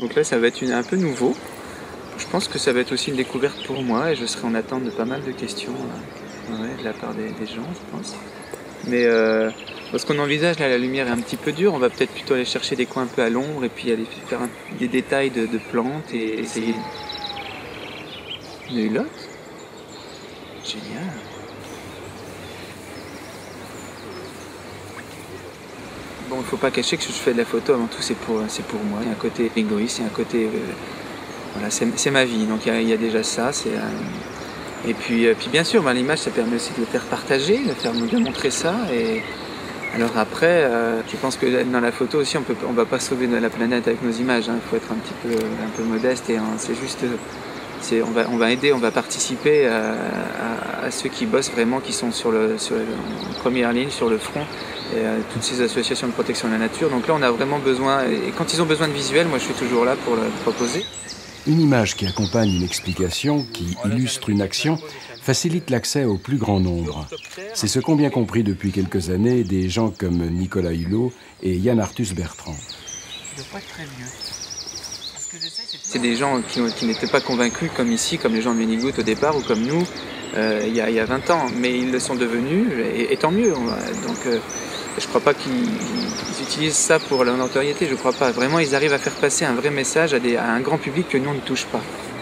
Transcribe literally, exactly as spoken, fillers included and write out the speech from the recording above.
Donc là, ça va être une, un peu nouveau. Je pense que ça va être aussi une découverte pour moi et je serai en attente de pas mal de questions euh, ouais, de la part des, des gens, je pense. Mais euh, parce qu'on envisage, là, la lumière est un petit peu dure, on va peut-être plutôt aller chercher des coins un peu à l'ombre et puis aller faire un, des détails de, de plantes et essayer. Une hulotte? Génial! Bon, il ne faut pas cacher que je fais de la photo, avant tout, c'est pour, c'est pour moi. Il y a un côté égoïste, il y a un côté... Euh, voilà, c'est, c'est ma vie, donc il y a, il y a déjà ça. C'est, euh, et puis, euh, puis bien sûr, ben, l'image, ça permet aussi de le faire partager, de, faire, de montrer ça. Et alors après, euh, je pense que dans la photo aussi, on ne va pas sauver la planète avec nos images. Il faut être un petit peu, un peu modeste et hein, c'est juste... C'est, on, va, on va aider, on va participer à, à, à ceux qui bossent vraiment, qui sont sur le, sur le, en première ligne, sur le front, et à toutes ces associations de protection de la nature. Donc là, on a vraiment besoin, et quand ils ont besoin de visuels, moi je suis toujours là pour le proposer. Une image qui accompagne une explication, qui illustre une action, facilite l'accès au plus grand nombre. C'est ce qu'ont bien compris depuis quelques années des gens comme Nicolas Hulot et Yann Arthus Bertrand. Je dois pas être très vieux. C'est des gens qui, qui n'étaient pas convaincus comme ici, comme les gens de Minigout au départ, ou comme nous, euh, il, y a, il y a vingt ans. Mais ils le sont devenus, et, et tant mieux. Donc euh, je ne crois pas qu'ils ils utilisent ça pour leur notoriété, je ne crois pas. Vraiment, ils arrivent à faire passer un vrai message à, des, à un grand public que nous, on ne touche pas.